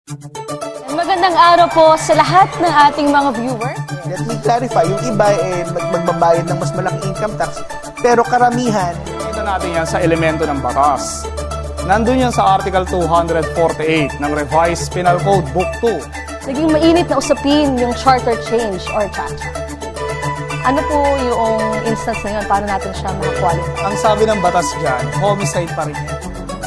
Magandang araw po sa lahat ng ating mga viewers. Let me clarify, yung iba magbabayad ng mas malaking income tax, pero karamihan... Kita natin yan sa elemento ng batas. Nandun yan sa Article 248 ng Revised Penal Code Book 2. Naging mainit na usapin yung charter change or chacha. Ano po yung instance na yun? Paano natin siya makakwalify? Ang sabi ng batas dyan, homicide pa rin yan.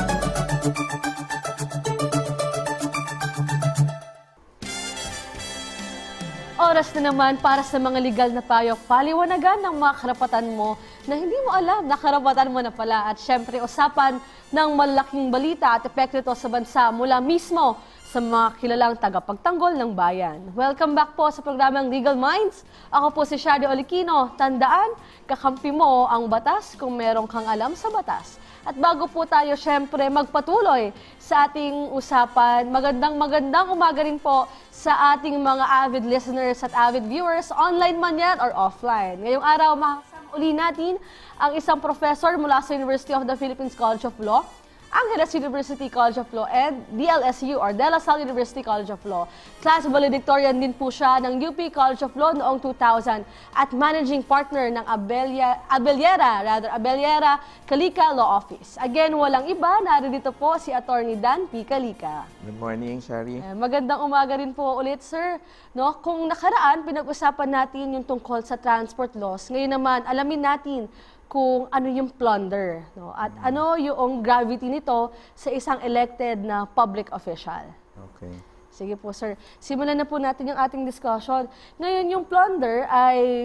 Oras na naman para sa mga legal na payo, paliwanagan ng mga karapatan mo na hindi mo alam na karapatan mo na pala. At syempre, usapan ng malaking balita at epekto ito sa bansa mula mismo sa mga kilalang tagapagtanggol ng bayan. Welcome back po sa programang Legal Minds. Ako po si Shadi Olikino. Tandaan, kakampi mo ang batas kung merong kang alam sa batas. At bago po tayo syempre magpatuloy sa ating usapan, magandang umaga rin po sa ating mga avid listeners at avid viewers, online man yan or offline. Ngayong araw, makakasama uli natin ang isang professor mula sa University of the Philippines College of Law, Angeles University College of Law, and DLSU or De La Salle University College of Law. Class valedictorian din po siya ng UP College of Law noong 2000 at managing partner ng Abellera Calika Law Office. Again, walang iba, narito po si Attorney Dan P. Calika. Good morning, Shari. Magandang umaga rin po ulit, sir. No, kung nakaraan, pinag-usapan natin yung tungkol sa transport laws. Ngayon naman, alamin natin kung ano yung plunder, no? At ano yung gravity nito sa isang elected na public official. Okay. Sige po, sir. Simulan na po natin yung ating discussion. Ngayon, yung plunder ay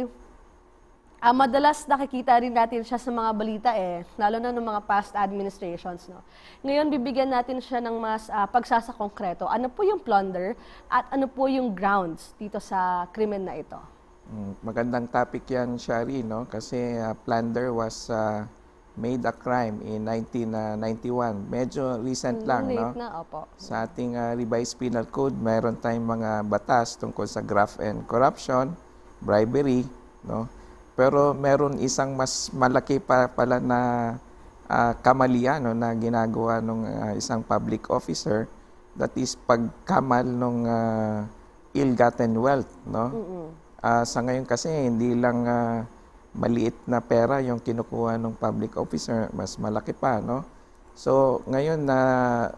madalas nakikita rin natin siya sa mga balita lalo na ng mga past administrations. No? Ngayon, bibigyan natin siya ng mas pagsasakongkreto. Ano po yung plunder at ano po yung grounds dito sa krimen na ito? Magandang topic yan, Shari, no? Kasi plunder was made a crime in 1991. Medyo recent lang, no? Na, opo. Sa ating revised penal code, mayroon tayong mga batas tungkol sa graft and corruption, bribery, no? Pero meron isang mas malaki pala na kamalian, no, na ginagawa ng isang public officer, that is pagkamal ng ill-gotten wealth, no? Sa ngayon kasi, hindi lang maliit na pera yung kinukuha ng public officer, mas malaki pa, no? So, ngayon na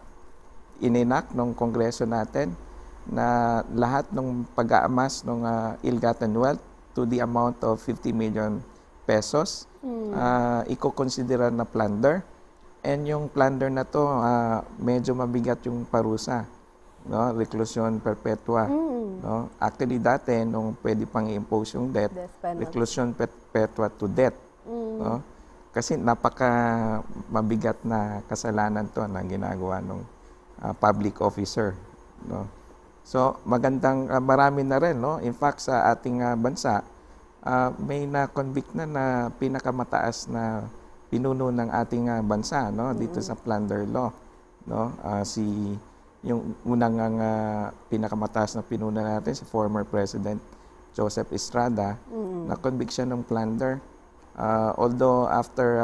ininak ng Kongreso natin na lahat ng pag-aamas ng ill-gotten wealth to the amount of 50 million pesos, iko-considera na plunder. And yung plunder na to, medyo mabigat yung parusa. No, reclusion perpetua. No? Actually, dati, nung pwede pang i-impose yung death reclusion perpetua to death. No? Kasi napaka mabigat na kasalanan to na ginagawa ng public officer. No? So, magandang, marami na rin. No? In fact, sa ating bansa, may na-convict na pinakamataas na pinuno ng ating bansa, no? Dito sa plunder law. No? Yung unang pinakamataas na pinuna natin, si former President Joseph Estrada, na-convict siya ng plunder. Although after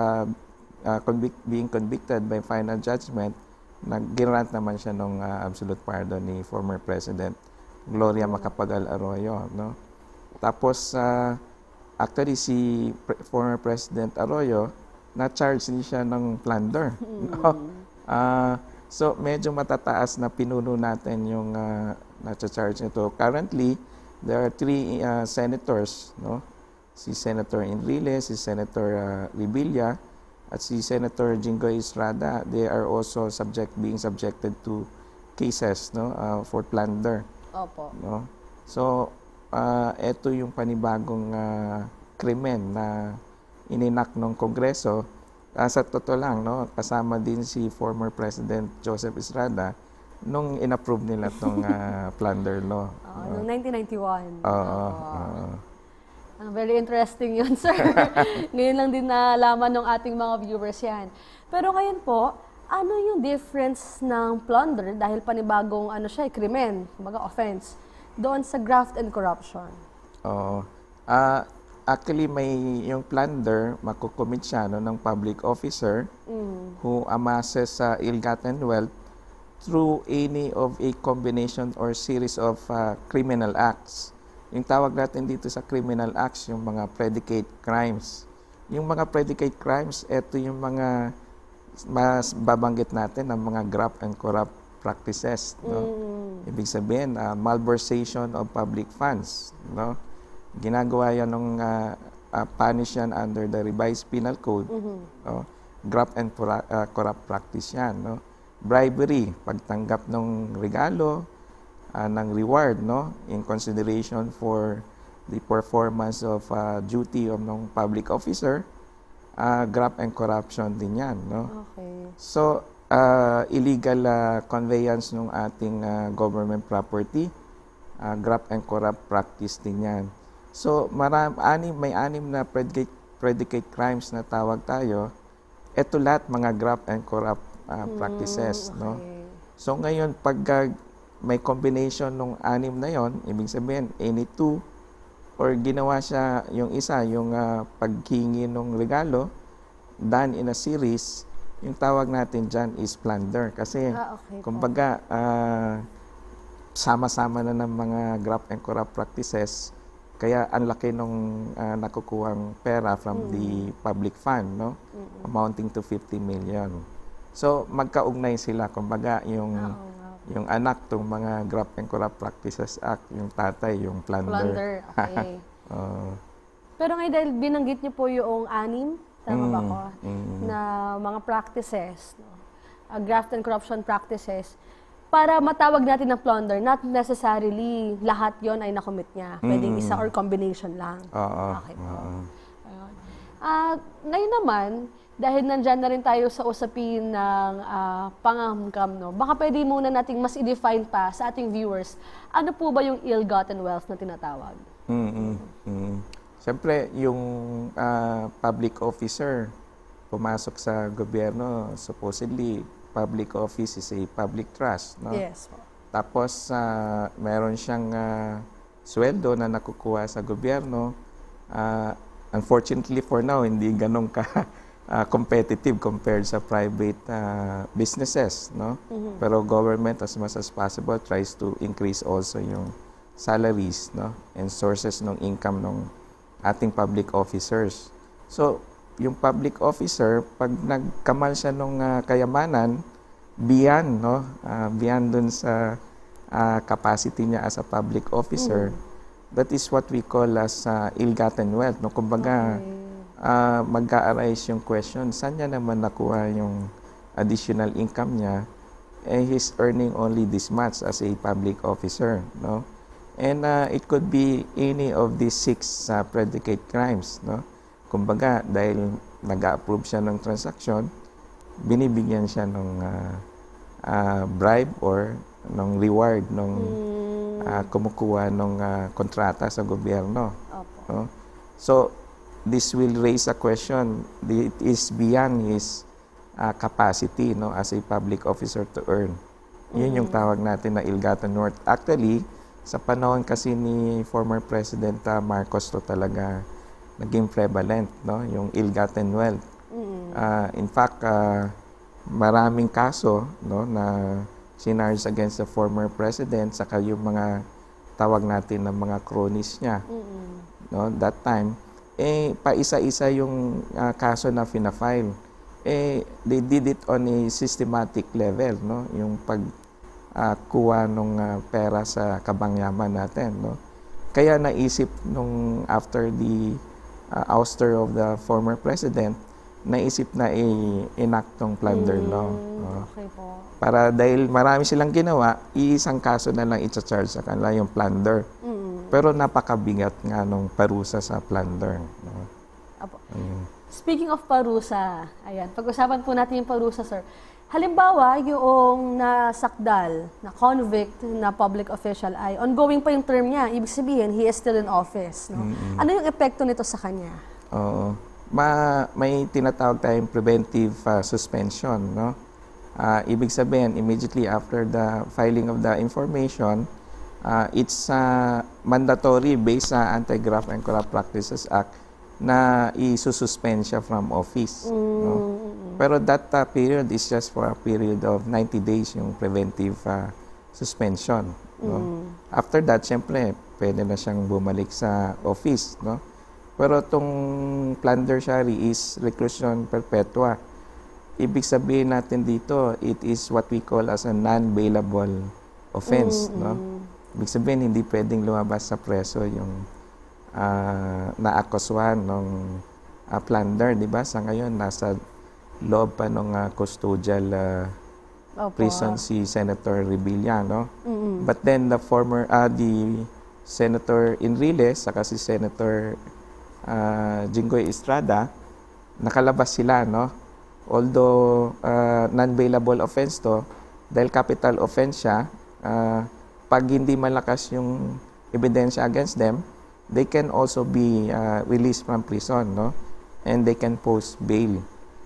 being convicted by final judgment, nag-grant naman siya ng absolute pardon ni former President Gloria Macapagal Arroyo. No? Tapos, actually, si former President Arroyo, na-charge din siya ng plunder. No? So, medyo matataas na pinuno natin yung na-charge nito. Currently, there are 3 senators, no? Si Senator Enrile, si Senator Revilla, at si Senator Jinggoy Estrada. They are also being subjected to cases, no? For plunder. Opo. No? So, ito yung panibagong krimen na ininak ng Kongreso. Sa totoo lang, no, kasama din si former President Joseph Estrada nung in-approve nila itong plunder law. Noong 1991. Oo. Very interesting yun, sir. Ngayon lang din nalaman ng ating mga viewers yan. Pero ngayon po, ano yung difference ng plunder dahil panibagong krimen, kumbaga offense, doon sa graft and corruption? Oo. Actually, yung plunder, makukomit siya ng public officer who amasses ill-gotten wealth through any of a combination or series of criminal acts. Yung tawag natin dito sa criminal acts, yung mga predicate crimes. Yung mga predicate crimes, ito yung mga mas babanggit natin ng mga graft and corrupt practices. No? Ibig sabihin, malversation of public funds. No? Ginagawa yan ng punish yan under the revised penal code. No? Graft and corrupt practice yan. No? Bribery, pagtanggap ng regalo, ng reward, no, in consideration for the performance of duty of ng public officer, graft and corruption din yan, no. Okay. So illegal conveyance ng ating government property, graft and corrupt practice din yan. So may anim na predicate crimes na tawag tayo. Ito lahat mga graft and corrupt practices, okay. no. So ngayon pag may combination ng anim na yon, ibig sabihin any two, or ginawa siya yung isa, yung paghingi ng regalo done in a series, yung tawag natin dyan is plunder. Kasi okay, kumbaga sama-sama na ng mga graft and corrupt practices, kaya ang laki nung nakukuhang pera from the public fund, no, amounting to 50 million. So magkaugnay sila, kumbaga yung anak tong mga Graft and Corrupt Practices Act, yung tatay, yung plunder. Okay. Pero ngayon dahil binanggit niyo po yung anim, tama ba ko, na mga practices, no? Graft and corruption practices, para matawag natin ng plunder, not necessarily lahat yon ay nakomit niya. Pwedeng isa or combination lang. Okay po. Ngayon naman, dahil nandyan na rin tayo sa usapin ng pangangkam, no? Baka pwede muna nating mas i-define pa sa ating viewers, ano po ba yung ill-gotten wealth na tinatawag? Siyempre, yung public officer, pumasok sa gobyerno, supposedly, public office is a public trust, no? Yes. Tapos, meron siyang sweldo na nakukuha sa gobyerno. Unfortunately for now, hindi ganun ka competitive compared sa private businesses, no? Pero government, as much as possible, tries to increase also yung salaries, no, and sources ng income ng ating public officers. So yung public officer, pag nagkamal siya ng kayamanan beyond, no, beyond dun sa capacity niya as a public officer, that is what we call as ill-gotten wealth, no? Kumbaga magka-arise yung question, saan niya naman nakuha yung additional income niya? He's earning only this much as a public officer, no? And it could be any of these 6 predicate crimes, no? Kumbaga, dahil nag-approve siya ng transaction, binibigyan siya ng bribe or ng reward ng kumukuha ng kontrata sa gobyerno. No? So, this will raise a question. It is beyond his capacity, no, as a public officer to earn. Yun yung tawag natin na ill-gotten wealth. Actually, sa panahon kasi ni former President Marcos to talaga naging prevalent, no, yung ill-gotten wealth. In fact, maraming kaso, no, na sinarge against the former president, saka yung mga tawag natin ng mga cronies niya. No, that time, paisa-isa yung kaso na fina-file. They did it on a systematic level, no? Yung pagkuha ng pera sa kabangyaman natin, no? Kaya naisip nung after the ouster of the former president, naisip na enact tong plunder law. Okay po. Para dahil marami silang ginawa, isang kaso na lang i-charge sa kanila, yung plunder. Pero napakabigat nga nung parusa sa plunder. No? Apo. Speaking of parusa, ayan, pag-usapan po natin yung parusa, sir. Halimbawa, yung nasakdal, na convict, na public official ay ongoing pa yung term niya. Ibig sabihin, he is still in office. No? Ano yung epekto nito sa kanya? Oo. May tinatawag tayong preventive suspension. No? Ibig sabihin, immediately after the filing of the information, it's mandatory based sa Anti-Graft and Corrupt Practices Act na isususpend siya from office. No? Pero that period is just for a period of 90 days yung preventive suspension. No? After that, syempre, pwede na siyang bumalik sa office. No? Pero itong plunder, Shari, is reclusion perpetua. Ibig sabihin natin dito, it is what we call as a non-bailable offense. No? Ibig sabihin, hindi pwedeng lumabas sa preso yung naakusuhan ng plunder, di ba? Sa ngayon, nasa loob pa ng custodial prison si Senator Revilla, no? But then the Senator Enriles, saka si Senator Jinggoy Estrada, nakalabas sila, no? Although non-bailable offense to, dahil capital offense siya, pag hindi malakas yung ebidensya against them, they can also be released from prison, no? And they can post bail.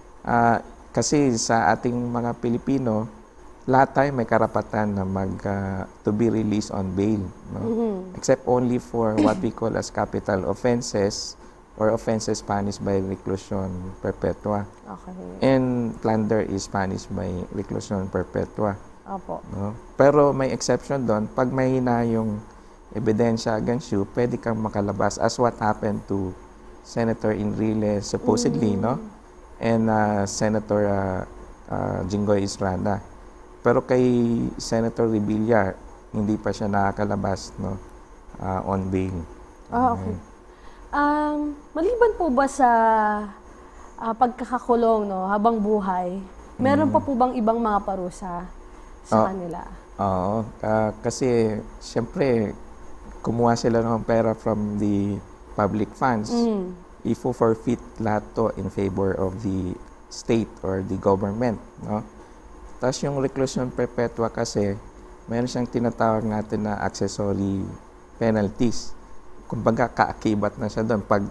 Kasi sa ating mga Pilipino, lahat tayo may karapatan na to be released on bail, no? Except only for what we call as capital offenses or offenses punished by reclusion perpetua. Okay. And plunder is punished by reclusion perpetua. Opo. No? Pero may exception doon, pag mahina yung ebidensya against you, pwede kang makalabas as what happened to Senator Enriles supposedly, no? And Senator Jinggoy Estrada. Pero kay Senator Revilla, hindi pa siya nakakalabas, no? On bail. Okay. Maliban po ba sa pagkakakulong, no, habang buhay, meron pa po bang ibang mga parusa sa kanila? Oo. Kasi, siyempre, kumuha sila ng pera from the public funds. Ifo-forfeit lahat to in favor of the state or the government, no? Tapos yung reclusion perpetua kasi, meron siyang tinatawag natin na accessory penalties. Kumbaga, kaakibat na siya doon. Pag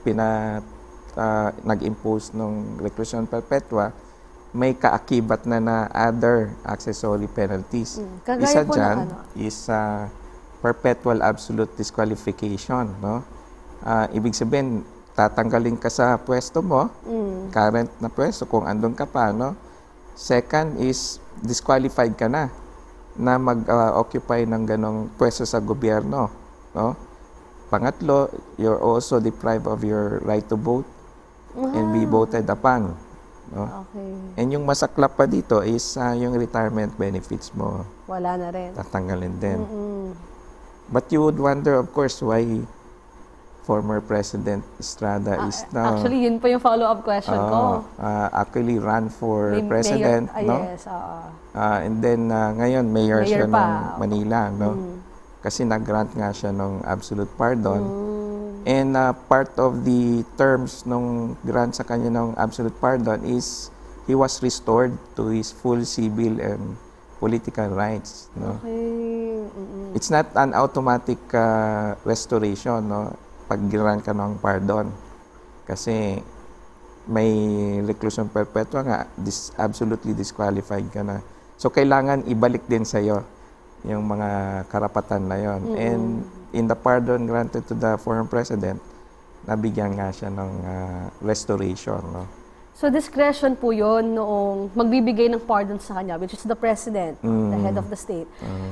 nag-impose ng reclusion perpetua, may kaakibat na other accessory penalties. Isa dyan is perpetual absolute disqualification, no? Ibig sabihin, tatanggalin ka sa pwesto mo, current na pwesto, kung andun ka pa, no? Second is, disqualified ka na mag-occupy ng ganong pwesto sa gobyerno, no? Pangatlo, you're also deprived of your right to vote and be voted upon, no? Okay. And yung masaklap pa dito is yung retirement benefits mo. Wala na rin. Tatanggalin din. But you would wonder, of course, why former President Estrada is now... Actually, yun pa yung follow-up question ko. Actually ran for president, no? Yes, and then, ngayon, mayor siya pa. ng Manila, no? Kasi nag-grant nga siya ng absolute pardon. And part of the terms ng grant sa kanya ng absolute pardon is he was restored to his full civil and political rights, no? Okay. It's not an automatic restoration, no? Pag grant ka ng pardon. Kasi may reclusion perpetua nga, absolutely disqualified ka na. So, kailangan ibalik din sa'yo yung mga karapatan na yon. And in the pardon granted to the former president, nabigyan nga siya ng restoration, no? So, discretion po yun noong magbibigay ng pardon sa kanya, which is the president, the head of the state,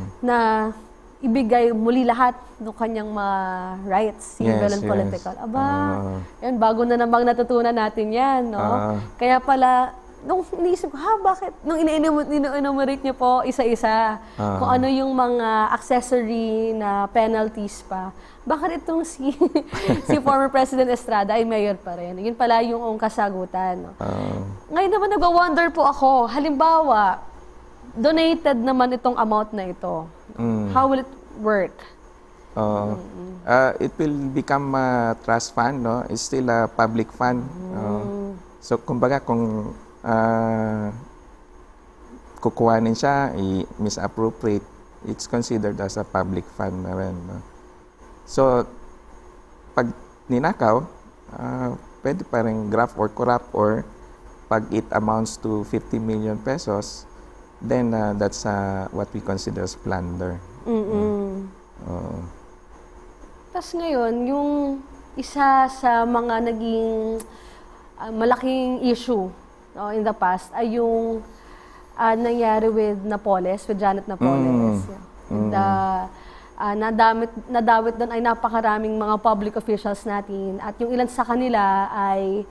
na ibigay muli lahat ng kanyang mga rights, civil and political. Aba, yan, bago na namang natutunan natin yan, no? Kaya pala, nung iniisip ko, bakit? Nung in-enumerate niyo po isa-isa, kung ano yung mga accessory na penalties pa, bakit itong si former President Estrada ay mayor pa rin? Yun pala yung kasagutan, no? Ngayon naman, nag-wonder po ako, halimbawa, donated naman itong amount na ito. How will it work? It will become a trust fund, no? It's still a public fund. So, kumbaga, kung kukuhanin siya, i-misappropriate, it's considered as a public fund na rin, no? So, pag ninakaw, pwede pa rin graft or corrupt, or pag it amounts to 50 million pesos, then that's what we consider as plunder. Tapos ngayon, isa sa mga naging malaking issue in the past ay yung nangyari with Janet Napoles. Nadawit doon ay napakaraming mga public officials natin at yung ilan sa kanila ay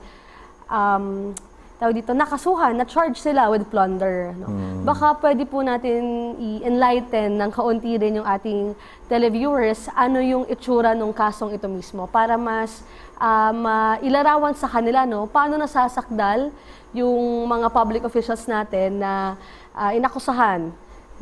nakasuhan, na-charge sila with plunder. No? Baka pwede po natin i-enlighten ng kaunti rin yung ating televiewers ano yung itsura ng kasong ito mismo para mas mailarawan sa kanila paano nasasakdal yung mga public officials natin na inakusahan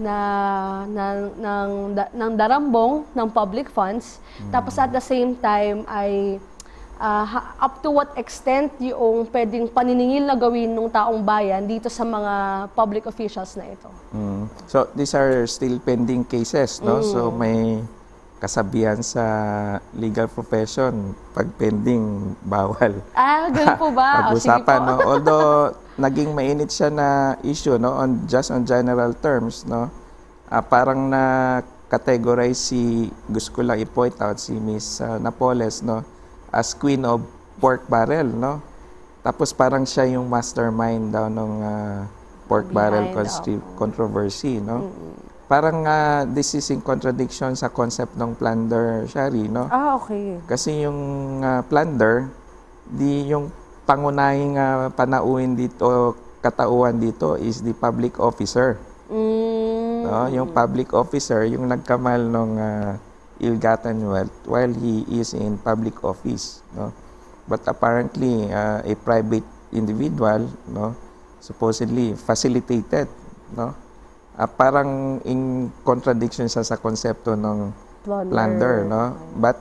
ng darambong ng public funds. Tapos at the same time ay up to what extent yung pwedeng paniningil na gawin ng taong bayan dito sa mga public officials na ito. So these are still pending cases, no? So may kasabihan sa legal profession, pag pending, bawal. Ganun po ba? Pag-usapan, no? Although naging mainit siya na issue, no? Just on general terms, no? Parang na-categorize gusto ko lang i-point out si Miss Napoles, no? As queen of pork barrel, no? Tapos parang siya yung mastermind daw ng pork barrel controversy, no? Parang this is in contradiction sa concept ng plunder, Shari, no? Okay. Kasi yung plunder, yung pangunahing panauhin dito, katauhan dito is the public officer. No? Yung public officer, yung nagkamal ng ill-gotten wealth while he is in public office, no? But apparently, a private individual, no, supposedly facilitated, no? Parang in contradiction siya sa konsepto ng plunder, no? But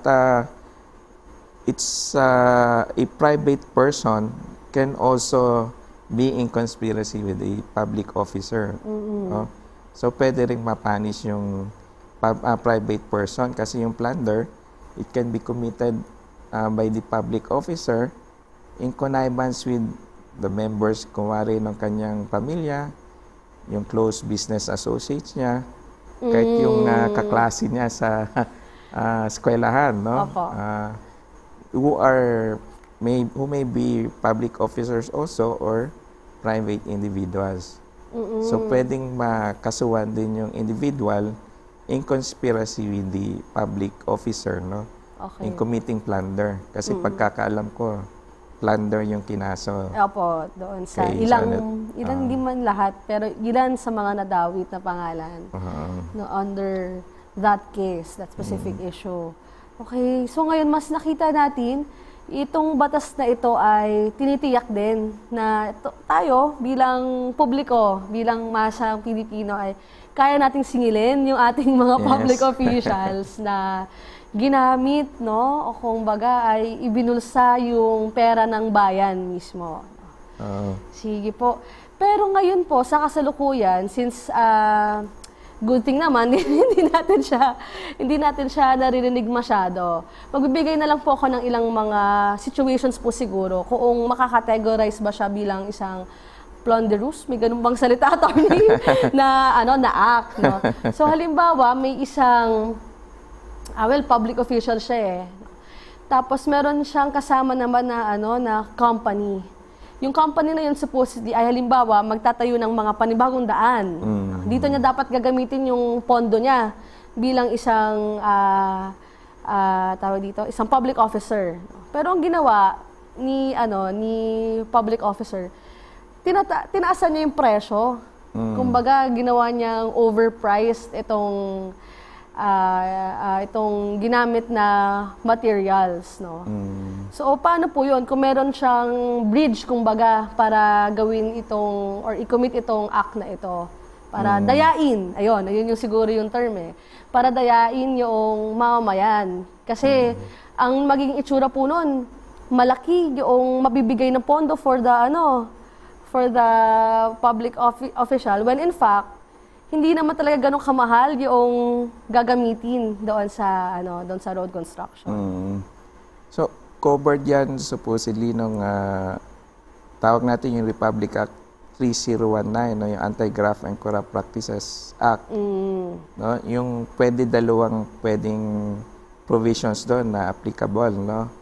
it's a private person can also be in conspiracy with a public officer, no? So pwede ring mapanish yung private person kasi yung plunder, it can be committed by the public officer in connivance with the members, kumari ng kanyang pamilya, yung close business associates niya, kahit yung kaklase niya sa eskwelahan, no? Who may be public officers also or private individuals. So pwedeng makasuhan din yung individual in conspiracy with the public officer, no? In committing plunder. Kasi pagkakaalam ko, plunder yung kinaso. Opo, doon sa ilang hindi man lahat, pero ilan sa mga nadawit na pangalan no, under that case, that specific issue. Okay, so ngayon mas nakita natin, itong batas na ito ay tinitiyak din na tayo bilang publiko, bilang masang Pilipino ay kaya nating singilin yung ating mga public officials na ginamit, no? O kung baga ay ibinulsa yung pera ng bayan mismo. Sige po. Pero ngayon po, sa kasalukuyan, since good thing naman, hindi natin siya naririnig masyado. Magbibigay na lang po ako ng ilang mga situations po siguro kung makakategorize ba siya bilang isang plunderous, may ganun bang salita, attorney, na act, no? So halimbawa, may isang public official siya eh. Tapos meron siyang kasama naman na na company. Yung company na yun supposedly ay halimbawa magtatayo ng mga panibagong daan. Dito niya dapat gagamitin yung pondo niya bilang isang isang public officer. Pero ang ginawa ni public officer, tinaasan niya yung presyo. Kumbaga ginawa niyang overpriced itong ginamit na materials, no? So, paano po yun? Kung meron siyang bridge, kumbaga, para gawin itong, or i-commit itong act na ito, para dayain, ayun yung siguro yung term eh, para dayain yung mamamayan. Kasi, ang magiging itsura po nun, malaki yung mabibigay na pondo for the public official, when in fact, hindi naman talaga ganun kamahal yung gagamitin doon sa road construction. So covered yan supposedly nung tawag natin yung Republic Act 3019, no, yung Anti-Graft and Corrupt Practices Act. No, yung pwedeng provisions doon na applicable, no.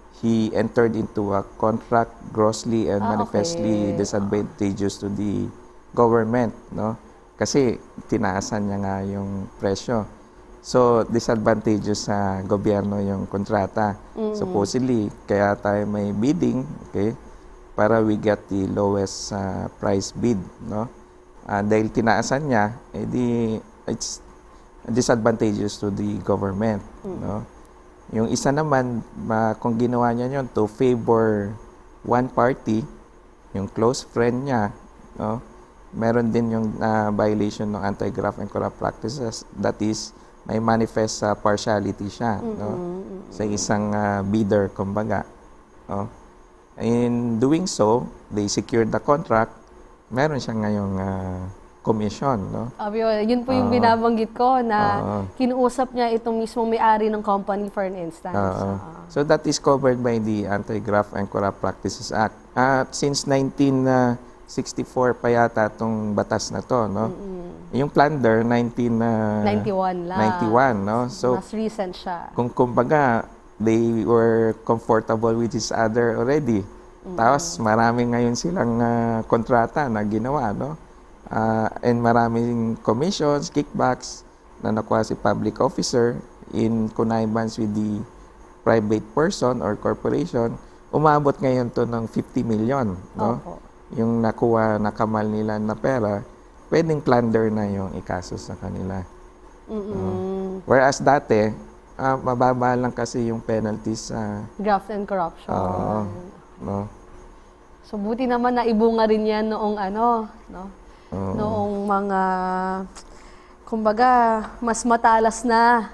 he entered into a contract grossly and manifestly okay. disadvantageous to the government, no? Kasi tinaasan niya nga yung presyo. So, disadvantageous sa gobyerno yung kontrata. Supposedly, kaya tayo may bidding, okay? Para we get the lowest price bid, no? Dahil tinaasan niya, it's disadvantageous to the government, no? Yung isa naman, kung ginawa niya yun to favor one party, yung close friend niya, no? Meron din yung violation ng anti-graft and corrupt practices. That is, may manifest partiality siya, no? Sa isang bidder, kumbaga. No? In doing so, they secured the contract. Meron siya ngayong commission, no? Yun po yung binabanggit ko na kinuusap niya itong mismong may-ari ng company for an instance. So that is covered by the Anti-Graft and Corrupt Practices Act. Since 1964 pa yata itong batas na to, no? Yung Plunder, 91 lang. 91, no? So, mas recent siya. Kung kumbaga, they were comfortable with each other already. Tapos, marami ngayon silang kontrata na ginawa, no? And maraming commissions, kickbacks na nakuha si public officer in connivance with the private person or corporation. Umabot ngayon to ng 50 million, no? Yung nakamal nila na pera, pwedeng plunder na yung ikaso sa kanila. Whereas dati, mababa lang kasi yung penalties sa graft and corruption. No? So buti naman na ibunga rin yan noong no? Noong mga, kumbaga, mas matalas na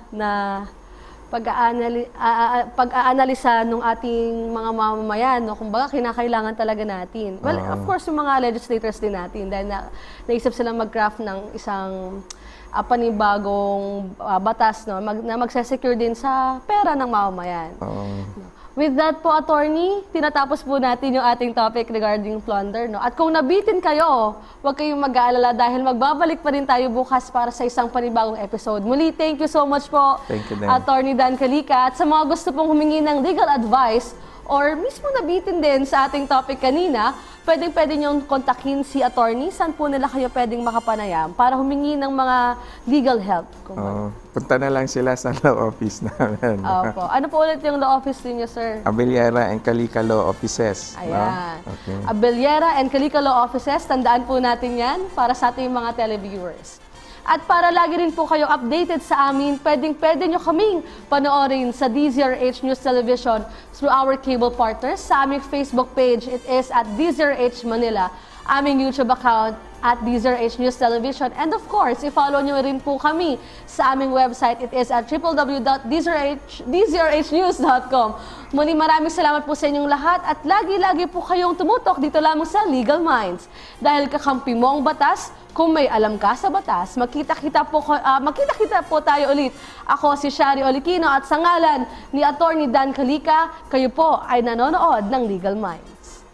pag-aanalisa ng ating mga mamamayan, no? Kumbaga, kinakailangan talaga natin. Well, of course, yung mga legislators din natin, dahil naisip silang mag-craft ng isang panibagong batas, no? Na magsesecure din sa pera ng mamamayan. With that po, attorney, tinatapos po natin yung ating topic regarding plunder, no? At kung nabitin kayo, huwag kayong mag-aalala dahil magbabalik pa rin tayo bukas para sa isang panibagong episode. Muli, thank you so much po, Attorney Dan Callica. At sa mga gusto pong humingi ng legal advice or mismo nabitin din sa ating topic kanina, pwede niyong kontakin si attorney. Saan po nila kayo pwedeng makapanayam para humingi ng mga legal help? Punta na lang sila sa law office namin. Opo. Ano po ulit yung law office niyo, sir? Abellera and Callica Law Offices. Ayan. No? Okay. Abellera and Callica Law Offices. Tandaan po natin yan para sa ating mga televiewers. At para lagi rin po kayo updated sa amin, pwede nyo kaming panoorin sa DZRH News Television through our cable partners. Sa aming Facebook page, it is at DZRH Manila. Aming YouTube account at DZRH News Television. And of course, i-follow nyo rin po kami sa aming website. It is at www.dzrhnews.com. Muli maraming salamat po sa inyong lahat at lagi-lagi po kayong tumutok dito lamang sa Legal Minds. Dahil kakampi mo ang batas, kung may alam ka sa batas, magkita-kita po tayo ulit. Ako si Shari Olikino at sa ngalan ni Attorney Dan Callica, kayo po ay nanonood ng Legal Minds.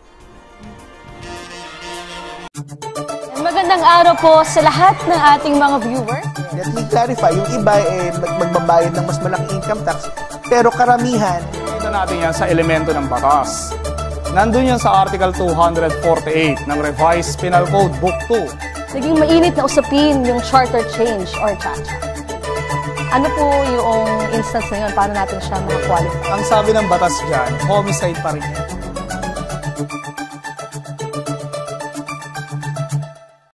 Magandang araw po sa lahat ng ating mga viewers. Let me clarify, yung iba magbabayad ng mas malaking income tax, pero karamihan. Kita natin yan sa elemento ng batas. Nandun yan sa Article 248 ng Revised Penal Code Book 2. Naging mainit na usapin yung charter change or chacha. Ano po yung instance na yun? Paano natin siya makakwalify? Ang sabi ng batas dyan, homicide pa rin yan.